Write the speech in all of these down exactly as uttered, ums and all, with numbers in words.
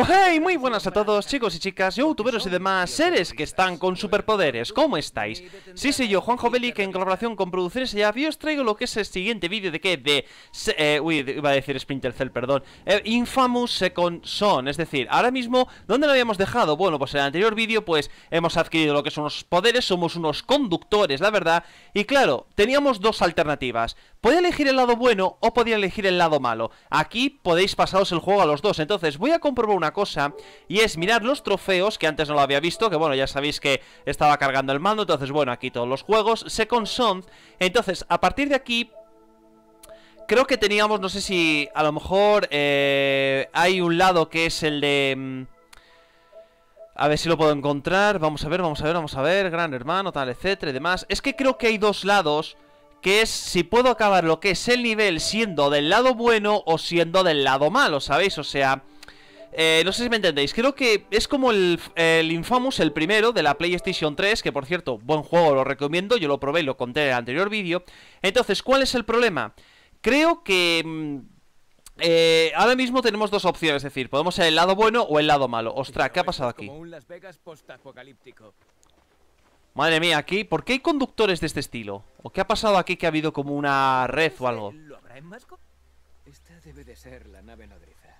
Hey, muy buenas a todos, chicos y chicas, youtuberos y demás seres que están con superpoderes. ¿Cómo estáis? Sí, soy yo, Juanjo Belic, en colaboración con Producciones Allá, y os traigo lo que es el siguiente vídeo de que de... Eh, uy, iba a decir Splinter Cell, perdón. Eh, Infamous Second Son, es decir, ahora mismo, ¿dónde lo habíamos dejado? Bueno, pues en el anterior vídeo, pues, hemos adquirido lo que son los poderes, somos unos conductores, la verdad. Y claro, teníamos dos alternativas. Podía elegir el lado bueno o podía elegir el lado malo. Aquí podéis pasaros el juego a los dos. Entonces voy a comprobar una cosa, y es mirar los trofeos, que antes no lo había visto, que bueno, ya sabéis que estaba cargando el mando. Entonces bueno, aquí todos los juegos, Second Son. Entonces, a partir de aquí creo que teníamos, no sé si a lo mejor eh, hay un lado que es el de... A ver si lo puedo encontrar. Vamos a ver, vamos a ver, vamos a ver. Gran Hermano, tal, etcétera y demás. Es que creo que hay dos lados, que es si puedo acabar lo que es el nivel siendo del lado bueno o siendo del lado malo, ¿sabéis? O sea, eh, no sé si me entendéis. Creo que es como el, el Infamous, el primero, de la PlayStation tres, que por cierto, buen juego, lo recomiendo. Yo lo probé y lo conté en el anterior vídeo. Entonces, ¿cuál es el problema? Creo que... Eh, ahora mismo tenemos dos opciones, es decir, podemos ser el lado bueno o el lado malo. Ostras, ¿qué ha pasado aquí? Como un Las Vegas postapocalíptico. Madre mía, aquí, ¿por qué hay conductores de este estilo? ¿O qué ha pasado aquí, que ha habido como una red o algo? ¿Lo habrá en Masco? Esta debe de ser la nave nodriza.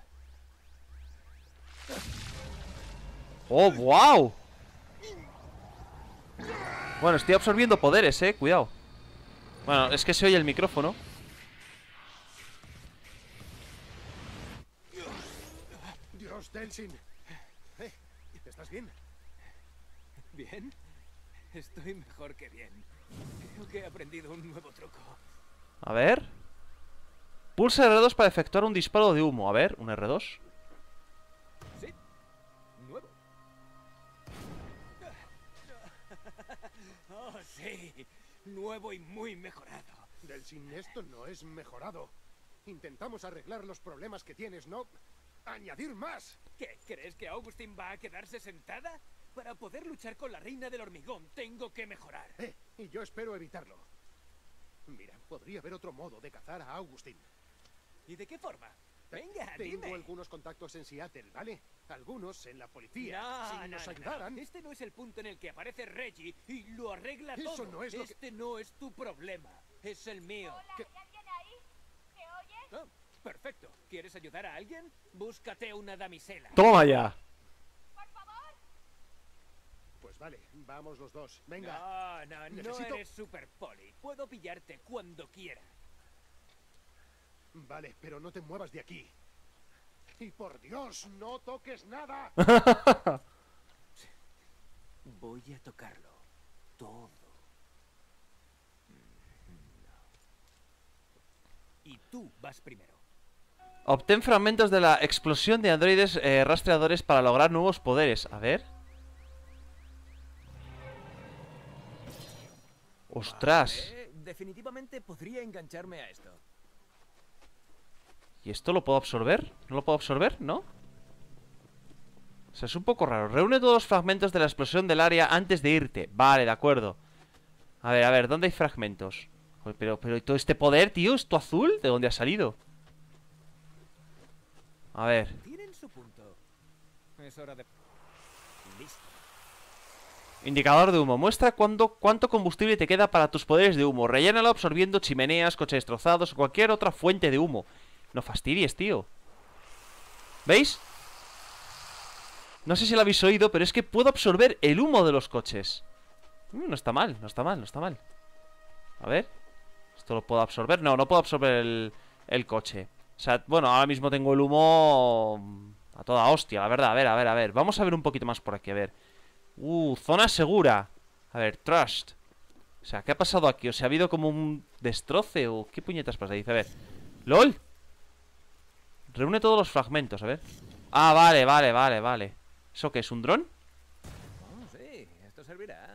¡Oh, wow! Bueno, estoy absorbiendo poderes, eh, cuidado. Bueno, es que se oye el micrófono. Dios, Delsin. Eh, ¿estás bien? ¿Bien? Estoy mejor que bien. Creo que he aprendido un nuevo truco. A ver. Pulsa R dos para efectuar un disparo de humo. A ver, un R dos. Sí, nuevo. Oh, sí, nuevo y muy mejorado. Delsin, esto no es mejorado. Intentamos arreglar los problemas que tienes, ¿no? ¡Añadir más! ¿Qué? ¿Crees que Augustin va a quedarse sentada? Para poder luchar con la reina del hormigón, tengo que mejorar. Eh, y yo espero evitarlo. Mira, podría haber otro modo de cazar a Augustin. ¿Y de qué forma? Venga, Tengo dime. algunos contactos en Seattle, ¿vale? Algunos en la policía. No, si no, nos no, ayudaran... no. Este no es el punto en el que aparece Reggie y lo arregla Eso todo. no es lo que- Este no es tu problema, es el mío. Hola, ¿Qué? ¿hay alguien ahí? ¿Me oyes? Oh, perfecto. ¿Quieres ayudar a alguien? Búscate una damisela. Toma ya. Por favor. Pues vale, vamos los dos. Venga. No, no, no Necesito- eres Super Poli. Puedo pillarte cuando quiera. Vale, pero no te muevas de aquí. Y por Dios, no toques nada. Voy a tocarlo todo. Y tú vas primero. Obtén fragmentos de la explosión de androides eh, rastreadores para lograr nuevos poderes. A ver. Ostras. Vale, definitivamente podría engancharme a esto. ¿Y esto lo puedo absorber? ¿No lo puedo absorber? ¿No? O sea, es un poco raro. Reúne todos los fragmentos de la explosión del área antes de irte. Vale, de acuerdo. A ver, a ver, ¿dónde hay fragmentos? Joder, pero, pero, ¿y todo este poder, tío? ¿Esto azul? ¿De dónde ha salido? A ver. Tienen su punto. Es hora de... Listo. Indicador de humo. Muestra cuándo, cuánto combustible te queda para tus poderes de humo. Rellénalo absorbiendo chimeneas, coches destrozados o cualquier otra fuente de humo. No fastidies, tío. ¿Veis? No sé si lo habéis oído, pero es que puedo absorber el humo de los coches. Mm, no está mal, no está mal, no está mal. A ver. ¿Esto lo puedo absorber? No, no puedo absorber el, el coche. O sea, bueno, ahora mismo tengo el humo a toda hostia, la verdad. A ver, a ver, a ver. Vamos a ver un poquito más por aquí, a ver. Uh, zona segura. A ver, trust. O sea, ¿qué ha pasado aquí? O sea, ¿ha habido como un destroce o qué puñetas pasa? Dice, a ver. ¡Lol! Reúne todos los fragmentos, a ver. Ah, vale, vale, vale, vale. ¿Eso qué es? ¿Un dron? Oh, sí, esto servirá.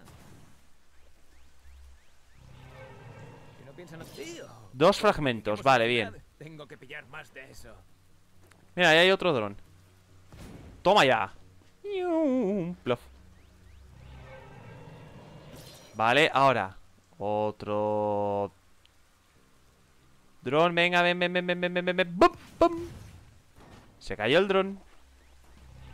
Si no piensan... Tío, Dos fragmentos, vale, bien. tengo que pillar más de eso. Mira, ahí hay otro dron. Toma ya. Ium, plof. Vale, ahora otro dron, venga, ven, ven, ven, ven, ven, ven, ven, ven. ¡Bum! ¡Bum! Se cayó el dron.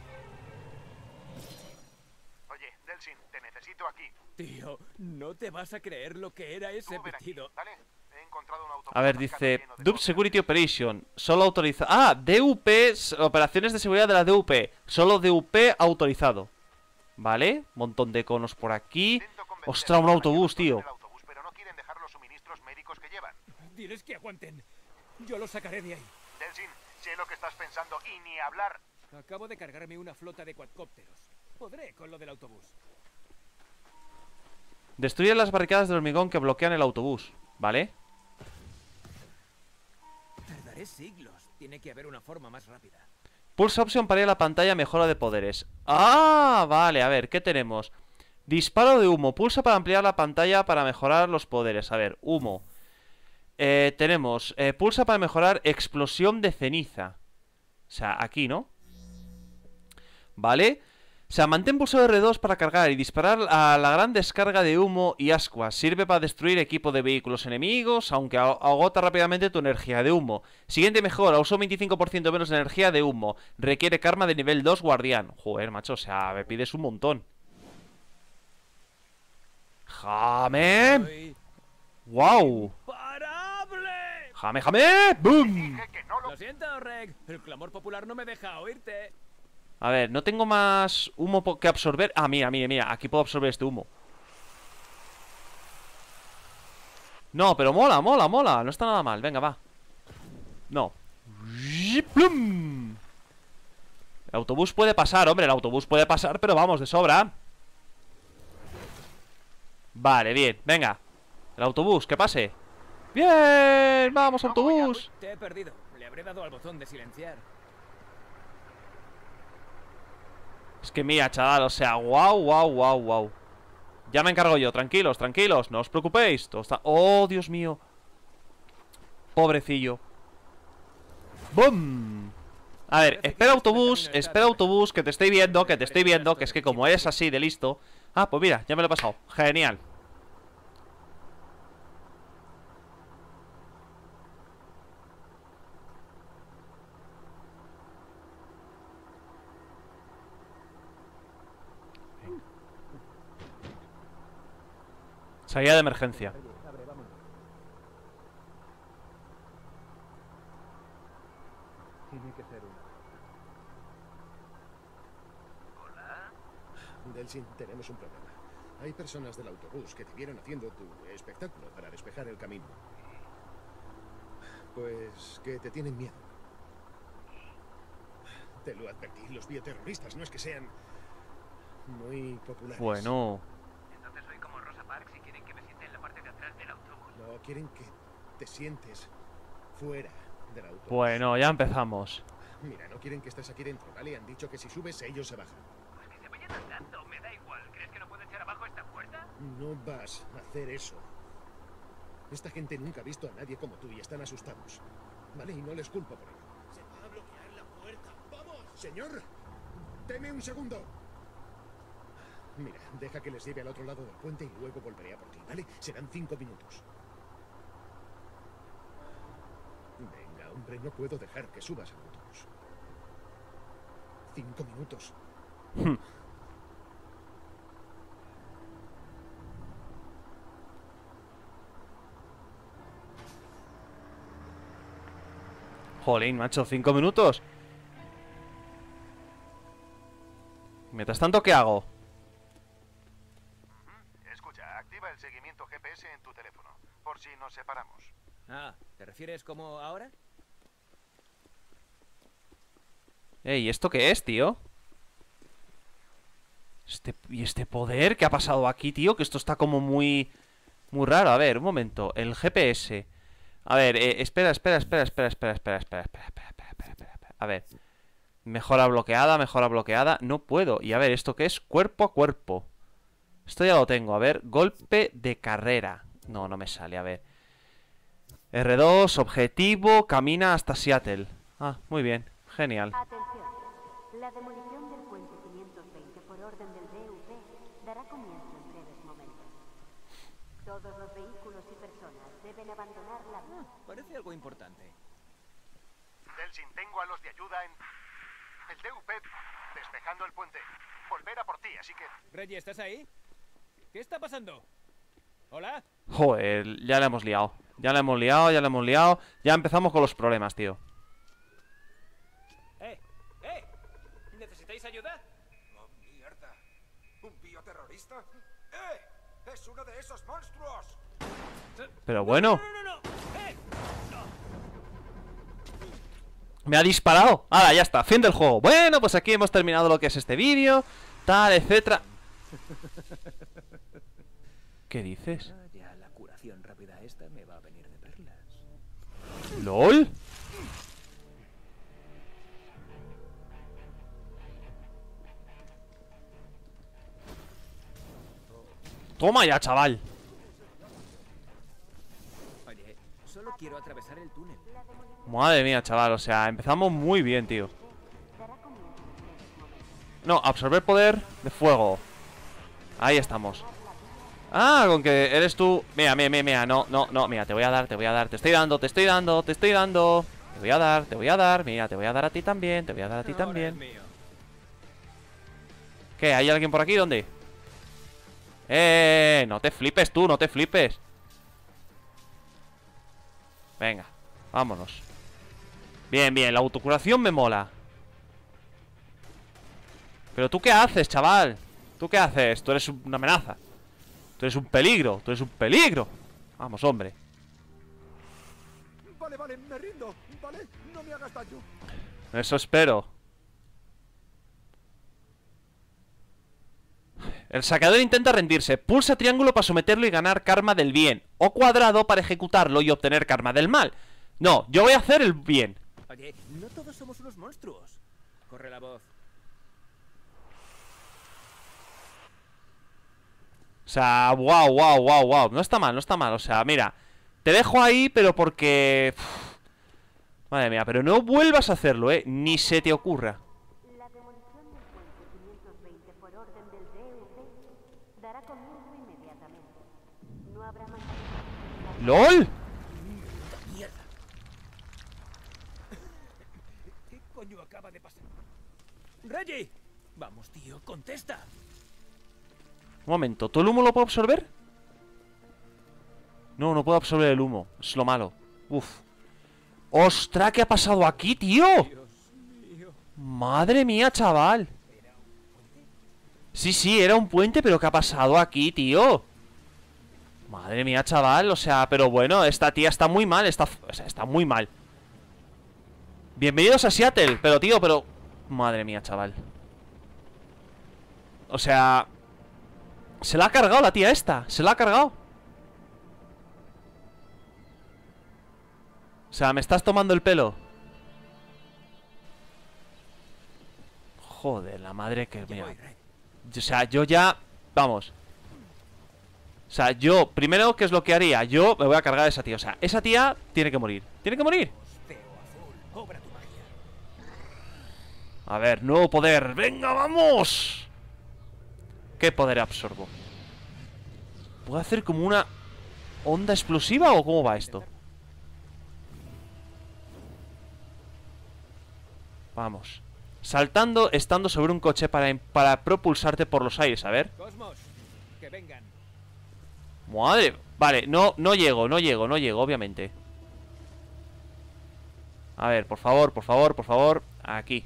necesito aquí. Tío, no te vas a creer lo que era ese Tú ven aquí, pitido. ¿vale? He encontrado un autobús A ver, aparcado dice lleno de D U P cosas. Security Operation. Solo autorizado. Ah, D U P, s- operaciones de seguridad de la D U P. Solo D U P autorizado. Vale, montón de conos por aquí. Intento convencerlos Ostras, un para que autobús, abandonen tío. el autobús, pero no quieren dejar los suministros médicos que llevan. Diles que aguanten. Yo los sacaré de ahí. Delsin, sé lo que estás pensando y ni hablar. Acabo de cargarme una flota de cuadcópteros. Podré con lo del autobús. Destruye las barricadas de hormigón que bloquean el autobús. Vale. Tardaré siglos. Tiene que haber una forma más rápida. Pulsa opción para ir a la pantalla mejora de poderes. Ah, vale, a ver, ¿qué tenemos? Disparo de humo. Pulsa para ampliar la pantalla para mejorar los poderes. A ver, humo. Eh, tenemos, eh, pulsa para mejorar explosión de ceniza. O sea, aquí, ¿no? Vale. O sea, mantén pulsado R dos para cargar y disparar a la gran descarga de humo y ascuas. Sirve para destruir equipo de vehículos enemigos, aunque a- agota rápidamente tu energía de humo. Siguiente mejora, usa un veinticinco por ciento menos de energía de humo. Requiere karma de nivel dos guardián. Joder, macho, o sea, me pides un montón. ¡Jame! Soy ¡Wow! ¡Imparable! ¡Jame, jame! ¡Boom! Dije que no lo... Lo siento, Reg. El clamor popular no me deja oírte. A ver, no tengo más humo po- que absorber. Ah, mira, mira, mira, aquí puedo absorber este humo. No, pero mola, mola, mola. No está nada mal, venga, va. No. ¡Plum! El autobús puede pasar, hombre, el autobús puede pasar, pero vamos, de sobra. Vale, bien, venga. El autobús, que pase. Bien, vamos, autobús. Te he perdido. Le habré dado al botón de silenciar. Es que mira, chaval, o sea, wow, wow, wow, wow. Ya me encargo yo, tranquilos, tranquilos, no os preocupéis. Todo está... Oh, Dios mío. Pobrecillo. ¡Bum! A ver, espera autobús, espera autobús, que te estoy viendo, que te estoy viendo, que es que como eres así de listo... Ah, pues mira, ya me lo he pasado. Genial. Salida de emergencia. Tiene que ser uno. Delsin, tenemos un problema. Hay personas del autobús que te vieron haciendo tu espectáculo para despejar el camino. Pues que te tienen miedo. Te lo advertí, los bioterroristas no es que sean muy populares. Bueno. Entonces soy como Rosa Parks y quieren que me siente en la parte de atrás del autobús. No, quieren que te sientes fuera del autobús. Bueno, ya empezamos. Mira, no quieren que estés aquí dentro, ¿vale? Han dicho que si subes, ellos se bajan. Pues que se vayan andando, me da igual. ¿Crees que no puedo echar abajo esta puerta? No vas a hacer eso. Esta gente nunca ha visto a nadie como tú y están asustados. ¿Vale? Y no les culpo por ello. Se va a bloquear la puerta. ¡Vamos! Señor, deme un segundo. Mira, deja que les lleve al otro lado del puente y luego volveré a por ti, ¿vale? Serán cinco minutos. Venga, hombre, no puedo dejar que subas al autobús. Cinco minutos. Jolín, macho, cinco minutos. Mientras tanto, ¿qué hago? Escucha, activa el seguimiento G P S en tu teléfono, por si nos separamos. Ah, ¿te refieres como ahora? Ey, ¿esto qué es, tío? Este, ¿Y este poder? ¿Qué ha pasado aquí, tío? Que esto está como muy... Muy raro. A ver, un momento. El G P S. A ver, eh, espera, espera, espera, espera, espera, espera, espera, espera, espera, espera, espera, espera, espera. A ver. Mejora bloqueada, mejora bloqueada. No puedo. Y a ver, ¿esto qué es? Cuerpo a cuerpo. Esto ya lo tengo. A ver, golpe de carrera. No, no me sale. A ver. R dos, objetivo, camina hasta Seattle. Ah, muy bien. Genial. Atención. La demolición del puente quinientos veinte por orden del D U P dará comienzo en breves momentos. Todos los vehículos y personas deben abandonar la vía. Parece algo importante. Delsin, tengo a los de ayuda en... El D U P despejando el puente. Volver a por ti, así que... Reggie, ¿estás ahí? ¿Qué está pasando? ¿Hola? Joder, ya la hemos liado. Ya la hemos liado, ya la hemos liado. Ya empezamos con los problemas, tío. ¡Eh! ¡Eh! ¿Necesitáis ayuda? ¡Oh, mierda! ¿Un bioterrorista? ¡Eh! ¡Es uno de esos monstruos! Pero bueno, ¡No, no, no! no. ¡Eh! me ha disparado. Ahora, ya está, fin del juego. Bueno, pues aquí hemos terminado lo que es este vídeo. Tal, etcétera. ¿Qué dices? Ah, ya la curación rápida esta me va a venir de perlas. ¿LOL? Toma ya, chaval. Oye, solo quiero atravesar el túnel. Madre mía, chaval, o sea, empezamos muy bien, tío. No, absorber poder de fuego. Ahí estamos. Ah, con que eres tú. Mira, mira, mira, mira, no, no, no, mira, te voy a dar, te voy a dar, te estoy dando, te estoy dando, te estoy dando. Te voy a dar, te voy a dar, mira, te voy a dar a ti también, te voy a dar a ti Ahora es también. mío. ¿Qué? ¿Hay alguien por aquí? ¿Dónde? Eh, no te flipes tú, no te flipes. Venga, vámonos. Bien, bien, la autocuración me mola. Pero tú qué haces, chaval. ¿Tú qué haces? Tú eres una amenaza. Tú eres un peligro, tú eres un peligro. Vamos, hombre. Vale, vale, me rindo. Vale, no me hagas daño. Eso espero. El saqueador intenta rendirse. Pulsa triángulo para someterlo y ganar karma del bien. O cuadrado para ejecutarlo y obtener karma del mal. No, yo voy a hacer el bien. Oye, no todos somos unos monstruos. Corre la voz. O sea, wow, wow, wow, wow. No está mal, no está mal. O sea, mira, te dejo ahí, pero porque... Uf. Madre mía, pero no vuelvas a hacerlo, eh. Ni se te ocurra. La demolición del puente quinientos veinte por orden del D U P dará comienzo inmediatamente. No habrá más... ¡LOL! ¡Mierda! ¿Qué coño acaba de pasar? ¡Reggie! Vamos, tío, contesta. Un momento, ¿todo el humo lo puedo absorber? No, no puedo absorber el humo. Es lo malo. Uf. ¡Ostras! ¿Qué ha pasado aquí, tío? Madre mía, chaval. Sí, sí, era un puente, pero ¿qué ha pasado aquí, tío? Madre mía, chaval. O sea, pero bueno, esta tía está muy mal. Está, o sea, está muy mal. Bienvenidos a Seattle. Pero, tío, pero... Madre mía, chaval. O sea... Se la ha cargado la tía esta. Se la ha cargado. O sea, me estás tomando el pelo. Joder, la madre que... Mira. O sea, yo ya... Vamos. O sea, yo... Primero, ¿qué es lo que haría? Yo me voy a cargar a esa tía. O sea, esa tía tiene que morir. Tiene que morir. A ver, nuevo poder. ¡Venga, vamos! ¿Qué poder absorbo? ¿Puedo hacer como una onda explosiva o cómo va esto? Vamos. Saltando, estando sobre un coche para, para propulsarte por los aires, a ver. Cosmos, que vengan. Madre. Vale, no, no llego, no llego, no llego, obviamente. A ver, por favor, por favor, por favor. Aquí.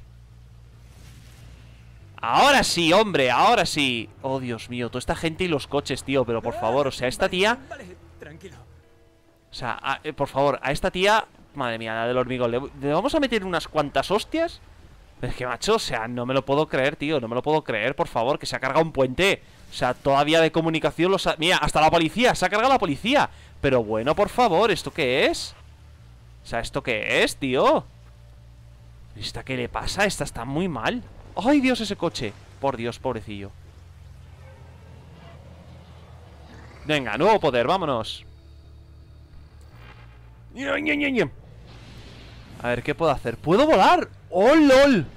Ahora sí, hombre, ahora sí. Oh, Dios mío, toda esta gente y los coches, tío. Pero por favor, o sea, esta tía... Vale, tranquilo. O sea, a, eh, por favor, a esta tía... Madre mía, la del hormigón. ¿Le, le vamos a meter unas cuantas hostias? Pero es que, macho, o sea, no me lo puedo creer, tío. No me lo puedo creer, por favor, que se ha cargado un puente. O sea, todavía de comunicación los ha... Mira, hasta la policía, se ha cargado la policía. Pero bueno, por favor, ¿esto qué es? O sea, ¿esto qué es, tío? ¿Esta qué le pasa? Esta está muy mal. ¡Ay, Dios, ese coche! Por Dios, pobrecillo. Venga, nuevo poder, vámonos. A ver, ¿qué puedo hacer? ¡Puedo volar! ¡Oh, lol!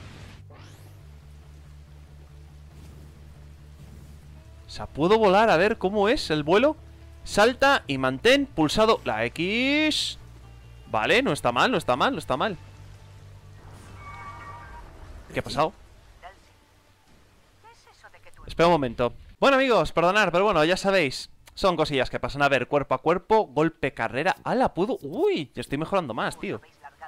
O sea, puedo volar, a ver, ¿cómo es el vuelo? Salta y mantén pulsado la X. Vale, no está mal, no está mal, no está mal. ¿Qué ha pasado? Espera un momento. Bueno, amigos, perdonad, pero bueno, ya sabéis. Son cosillas que pasan. A ver, cuerpo a cuerpo, golpe, carrera. ¡Hala, puedo! ¡Uy! Ya estoy mejorando más, tío.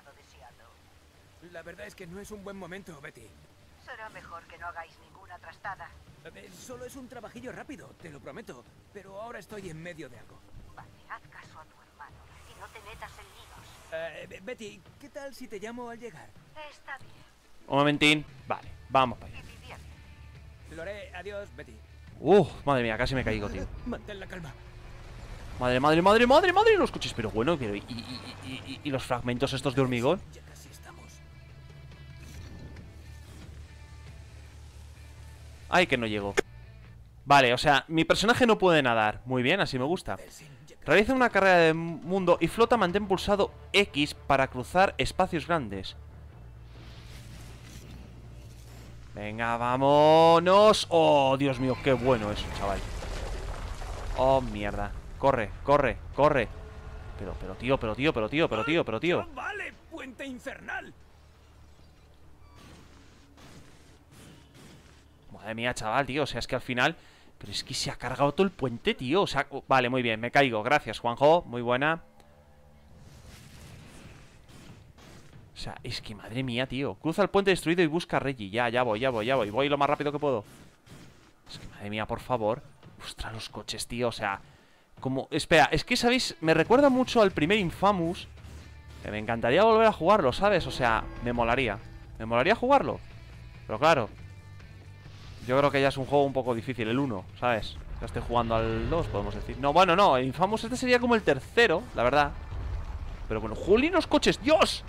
La verdad es que no es un buen momento, Betty. Será mejor que no hagáis ninguna trastada. Eh, Solo es un trabajillo rápido, te lo prometo. Pero ahora estoy en medio de algo. Vale, haz caso a tu hermano y no te metas en líos. Eh, Be- Betty, ¿qué tal si te llamo al llegar? Está bien. Un momentín. Vale, vamos para allá. Y bien. Lo haré. Adiós, Betty. Uf, madre mía, casi me caigo, tío. Mantén la calma. Madre, madre, madre, madre, madre. Los coches, pero bueno, pero ¿y, y, y, y, y los fragmentos estos de hormigón? Ya casi estamos. Ay, que no llego. Vale, o sea, mi personaje no puede nadar. Muy bien, así me gusta. Realiza una carrera de mundo y flota, mantén pulsado X para cruzar espacios grandes. Venga, vámonos. Oh, Dios mío, qué bueno eso, chaval. Oh, mierda. Corre, corre, corre. Pero, pero, tío, pero, tío, pero, tío, pero, tío, pero, tío. ¡Vale! ¡Puente infernal! Madre mía, chaval, tío. O sea, es que al final... Pero es que se ha cargado todo el puente, tío. O sea, oh, vale, muy bien, me caigo. Gracias, Juanjo. Muy buena. O sea, es que madre mía, tío. Cruza el puente destruido y busca a Reggie. Ya, ya voy, ya voy, ya voy. Voy lo más rápido que puedo. Es que madre mía, por favor. Ostras, los coches, tío. O sea, como... Espera, es que, ¿sabéis? Me recuerda mucho al primer Infamous. Que me encantaría volver a jugarlo, ¿sabes? O sea, me molaría. Me molaría jugarlo. Pero claro, yo creo que ya es un juego un poco difícil, el uno, ¿sabes? Ya estoy jugando al dos, podemos decir. No, bueno, no, el Infamous este sería como el tercero, la verdad. Pero bueno, ¡jolín, los coches! ¡Dios!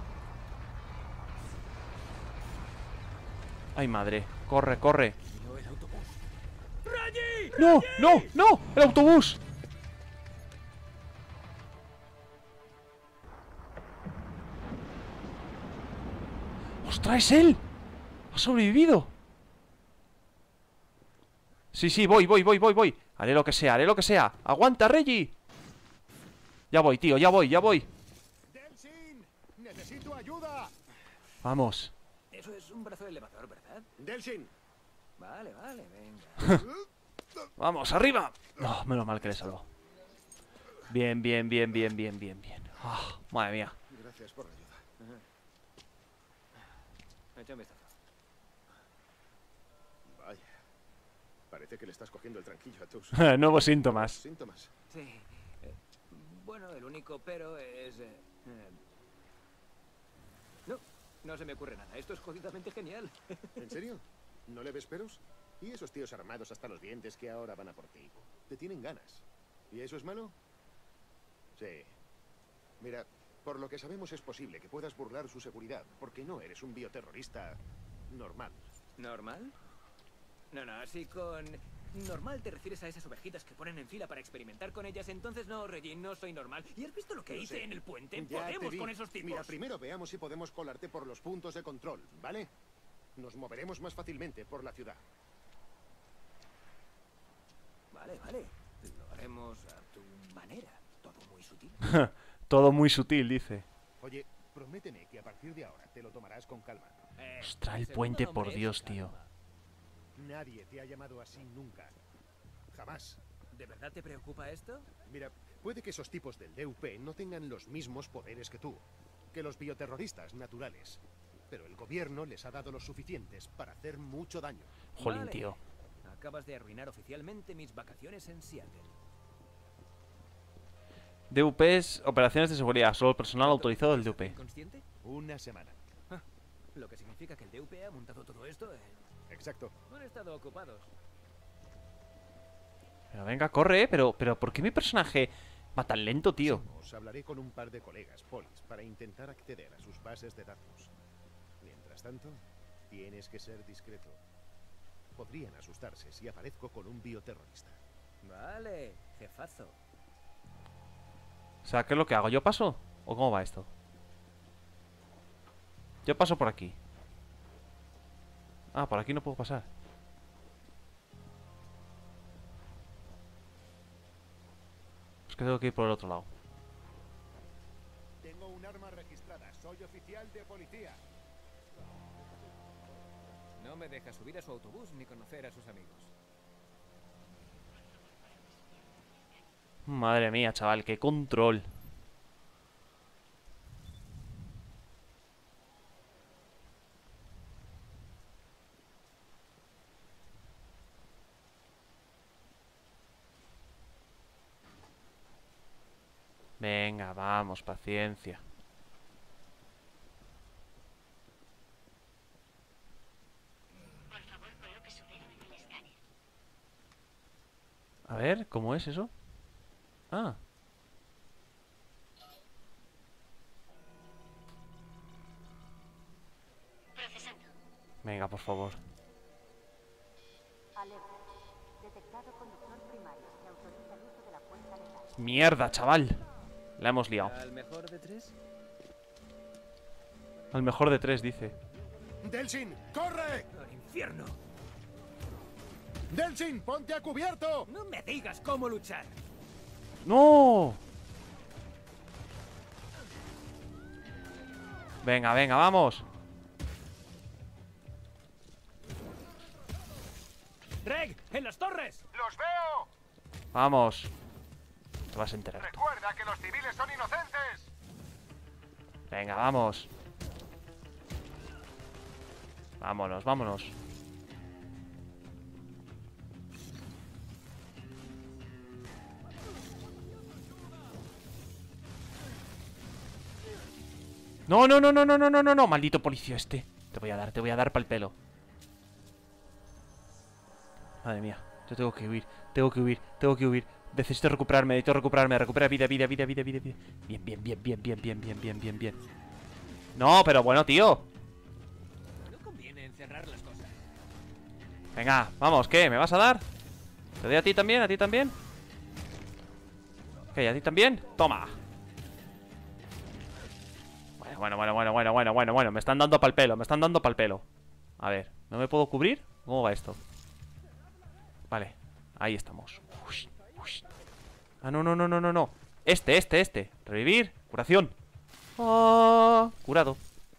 ¡Ay, madre! ¡Corre, corre! No, el autobús. ¡Reggie! ¡No, no, no! ¡El autobús! ¡Ostras, es él! ¡Ha sobrevivido! Sí, sí, voy, voy, voy, voy, voy. Haré lo que sea, haré lo que sea. ¡Aguanta, Reggie! Ya voy, tío, ya voy, ya voy. ¡Delsin! ¡Necesito ayuda! Vamos. Eso es un brazo elevador, ¿verdad? ¡Delsin! Vale, vale, venga. Vamos, arriba. No, menos mal que le salvo. Bien, bien, bien, bien, bien, bien, bien. Ah, madre mía. Gracias por la ayuda. Echa un vistazo. Vaya. Parece que le estás cogiendo el tranquillo a tus Nuevos síntomas. síntomas. Sí. Eh, bueno, el único pero es... eh, eh, no, no se me ocurre nada. Esto es jodidamente genial. ¿En serio? ¿No le ves peros? ¿Y esos tíos armados hasta los dientes que ahora van a por ti? Te tienen ganas. ¿Y eso es malo? Sí. Mira, por lo que sabemos es posible que puedas burlar su seguridad, porque no eres un bioterrorista normal. ¿Normal? No, no, si con... Normal te refieres a esas ovejitas que ponen en fila para experimentar con ellas, entonces no, Reggie, no soy normal. ¿Y has visto lo que Lo hice sé. en el puente? Ya te Podemos vi. con esos tipos. Mira, primero veamos si podemos colarte por los puntos de control, ¿vale? Nos moveremos más fácilmente por la ciudad. Vale, vale. Lo haremos a tu manera. Todo muy sutil. Todo muy sutil, dice. Oye, prométeme que a partir de ahora te lo tomarás con calma. Eh, Ostras, el mi segundo puente, por nombre es Dios, tío. Calma. Nadie te ha llamado así nunca. Jamás. ¿De verdad te preocupa esto? Mira, puede que esos tipos del D U P no tengan los mismos poderes que tú, que los bioterroristas naturales. Pero el gobierno les ha dado los suficientes para hacer mucho daño. Jolín, Vale. tío. Acabas de arruinar oficialmente mis vacaciones en Seattle. D U P es operaciones de seguridad. Solo el personal autorizado del D U P. ¿Inconsciente? Una semana. Ah, lo que significa que el D U P ha montado todo esto en... Exacto. Han estado ocupados. Pero venga, corre, pero, pero ¿por qué mi personaje va tan lento, tío? Os hablaré con un par de colegas polis para intentar acceder a sus bases de datos. Mientras tanto, tienes que ser discreto. Podrían asustarse si aparezco con un bioterrorista. Vale, jefazo. O sea, ¿qué es lo que hago? ¿Yo paso? ¿O cómo va esto? Yo paso por aquí. Ah, por aquí no puedo pasar. Es que tengo que ir por el otro lado. Tengo un arma registrada. Soy oficial de policía. No me deja subir a su autobús ni conocer a sus amigos. Madre mía, chaval, qué control. Venga, vamos, paciencia. A ver, ¿cómo es eso? Ah. Venga, por favor. Alerta. Detectado conductor primario. Se autoriza el uso de la fuerza letal. Mierda, chaval. La hemos liado. ¿Al mejor de tres? Al mejor de tres, dice. ¡Delsin, corre! ¡Al infierno! ¡Delsin, ponte a cubierto! No me digas cómo luchar. ¡No! Venga, venga, vamos. ¡Reg! ¡En las torres! ¡Los veo! Vamos. Te vas a enterar tú. Recuerda que los civiles son inocentes. Venga, vamos. Vámonos, vámonos. No, no, no, no, no, no, no, no, no, maldito policía este. Te voy a dar, te voy a dar pa'l pelo. Madre mía, yo tengo que huir, tengo que huir, tengo que huir. Necesito recuperarme, necesito recuperarme, recupera vida, vida, vida, vida, vida, vida. Bien, bien, bien, bien, bien, bien, bien, bien, bien, bien. No, pero bueno, tío. No conviene encerrar las cosas. Venga, vamos, ¿qué? ¿Me vas a dar? ¿Te doy a ti también? ¿A ti también? ¿Qué? ¿A ti también? Toma. Bueno, bueno, bueno, bueno, bueno, bueno, bueno. Me están dando pa'l pelo, me están dando pa'l pelo. A ver, ¿no me puedo cubrir? ¿Cómo va esto? Vale, ahí estamos. Ush, ush. Ah, no, no, no, no, no, no. Este, este, este. Revivir, curación. Oh, curado.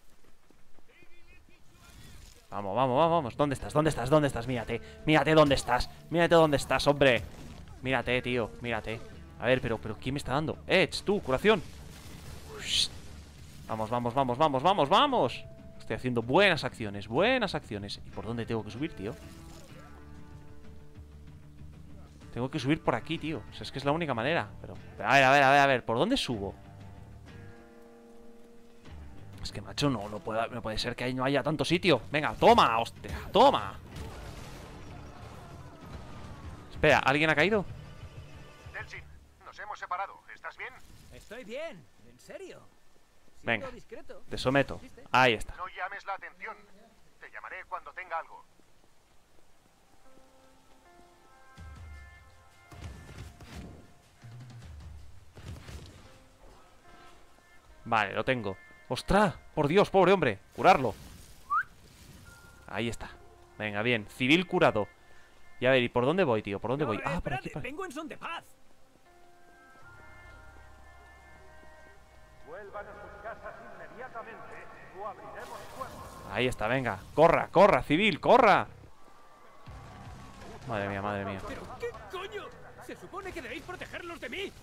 Vamos, vamos, vamos, vamos. ¿Dónde estás? ¿Dónde estás? ¿Dónde estás? Mírate, mírate dónde estás. Mírate dónde estás, hombre. Mírate, tío, mírate. A ver, pero, pero, ¿quién me está dando? Eh, tú, curación. Ush. Vamos, vamos, vamos, vamos, vamos, vamos. Estoy haciendo buenas acciones, buenas acciones. ¿Y por dónde tengo que subir, tío? Tengo que subir por aquí, tío. O sea, es que es la única manera. Pero, pero a ver, a ver, a ver, a ver. ¿Por dónde subo? Es que, macho, no, no puede, no puede ser que ahí no haya tanto sitio. Venga, toma, hostia, toma. Espera, ¿alguien ha caído? Delsin, nos hemos separado. ¿Estás bien? Estoy bien, en serio. Venga, Sigo discreto. te someto. Ahí está. No llames la atención. Te llamaré cuando tenga algo. Vale, lo tengo. ¡Ostras! ¡Por Dios, pobre hombre! ¡Curarlo! Ahí está. Venga, bien. Civil curado. Y a ver, ¿y por dónde voy, tío? ¿Por dónde No, voy? eh, Ah, por espérate, aquí, por aquí. vengo en son de paz. Vuelvan a sus casas inmediatamente o abriremos fuego. Ahí está, venga. ¡Corra, corra, civil, corra! Madre mía, madre mía. ¿Pero qué coño? Se supone que debéis protegerlos de mí.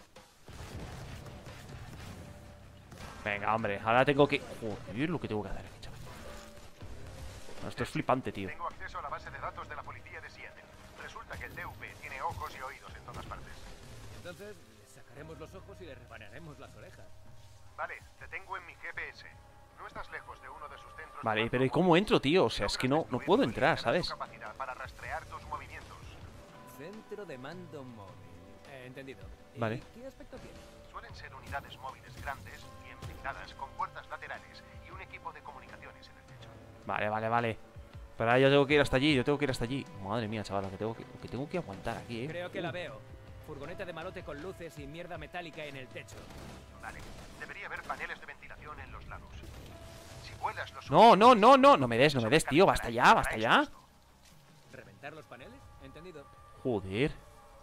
Venga, hombre, ahora tengo que... Joder, lo que tengo que hacer aquí, chaval. No, esto es flipante, tío. Tengo acceso a la base de datos de la policía de Seattle. Resulta que el D U P tiene ojos y oídos en todas partes. Entonces, les sacaremos los ojos y les rebanaremos las orejas. Vale, te tengo en mi G P S. No estás lejos de uno de sus centros. Vale, de pero ¿y cómo entro, tío? O sea, es que no, no puedo entrar, ¿sabes? Su capacidad para rastrear tus movimientos. Centro de mando móvil. Eh, entendido. ¿Y Vale. qué aspecto tiene? Suelen ser unidades móviles grandes, bien blindadas, con puertas laterales y un equipo de comunicaciones en el techo. Vale, vale, vale. Pero ahora yo tengo que ir hasta allí, yo tengo que ir hasta allí. Madre mía, chaval, lo que tengo que, lo que, tengo que aguantar aquí, eh. Creo que la veo. Furgoneta de malote con luces y mierda metálica en el techo. Vale, debería haber paneles de ventilación en los lados. Si vuelas los No, no, no, no, no me des, no me des, tío. Basta ya, basta ya. ¿Reventar los paneles? Entendido. Joder.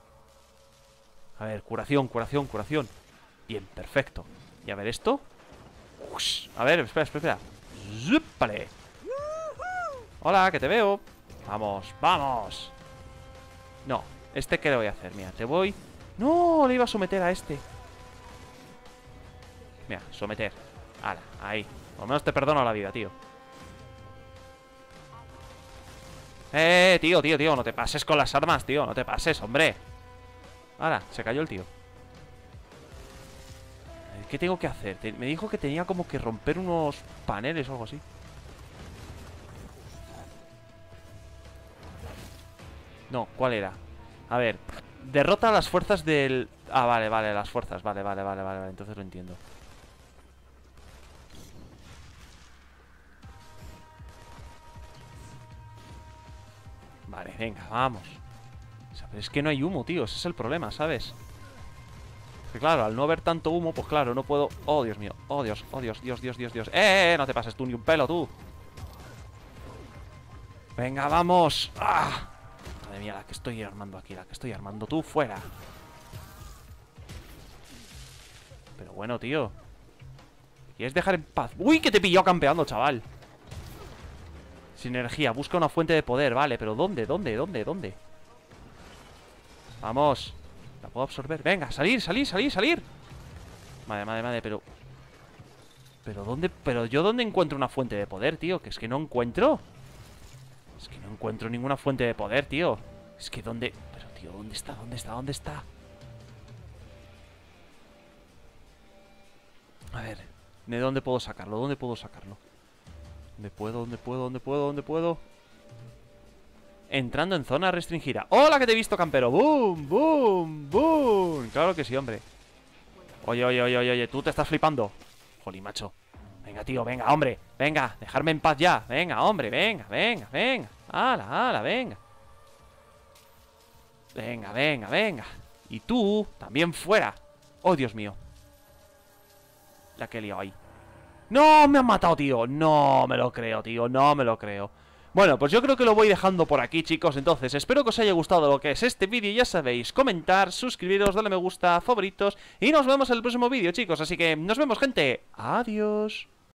A ver, curación, curación, curación. Bien, perfecto. Y a ver esto. Ush. A ver, espera, espera, espera. Zup, vale. Hola, que te veo. Vamos, vamos. No, este que le voy a hacer, mira, te voy No, le iba a someter a este. Mira, someter. Hala, ahí. Por lo menos te perdono la vida, tío. Eh, tío, tío, tío. No te pases con las armas, tío. No te pases, hombre. Hala, se cayó el tío. ¿Qué tengo que hacer? Me dijo que tenía como que romper unos paneles o algo así. No, ¿cuál era? A ver, derrota a las fuerzas del... Ah, vale, vale, las fuerzas. Vale, vale, vale, vale, vale. Entonces lo entiendo. Vale, venga, vamos. O sea, pero es que no hay humo, tío. Ese es el problema, ¿sabes? Que claro, al no haber tanto humo, pues claro, no puedo... Oh, Dios mío. Oh, Dios, oh, Dios, Dios, Dios, Dios, Dios. ¡Eh, eh! No te pases tú ni un pelo, tú. Venga, vamos. ¡Ah! Madre mía, la que estoy armando aquí. La que estoy armando. Tú, fuera. Pero bueno, tío. ¿Quieres dejar en paz? ¡Uy, que te pilló campeando, chaval! Sin energía. Busca una fuente de poder. Vale, pero ¿dónde? ¿Dónde? ¿Dónde? ¿Dónde? Vamos. La puedo absorber. Venga, salir, salir, salir, salir. Madre, madre, madre, pero... ¿Pero dónde? ¿Pero yo dónde encuentro una fuente de poder, tío? Que es que no encuentro. Es que no encuentro ninguna fuente de poder, tío. Es que ¿dónde? Pero, tío, ¿dónde está? ¿Dónde está? ¿Dónde está? A ver, ¿de dónde puedo sacarlo? ¿Dónde puedo sacarlo? ¿Dónde puedo? ¿Dónde puedo? ¿Dónde puedo? ¿Dónde puedo? Entrando en zona restringida. ¡Hola, que te he visto, campero! ¡Boom! ¡Boom! ¡Boom! Claro que sí, hombre. Oye, oye, oye, oye, oye, tú te estás flipando. Jolín, macho. Venga, tío, venga, hombre. Venga, dejarme en paz ya. Venga, hombre, venga, venga, venga. ¡Hala, hala, venga! Venga, venga, venga. Y tú, también fuera. ¡Oh, Dios mío! La que he liado ahí. ¡No! ¡Me han matado, tío! No me lo creo, tío. No me lo creo. Bueno, pues yo creo que lo voy dejando por aquí, chicos. Entonces, espero que os haya gustado lo que es este vídeo. Ya sabéis, comentar, suscribiros, darle me gusta, favoritos. Y nos vemos en el próximo vídeo, chicos. Así que nos vemos, gente. Adiós.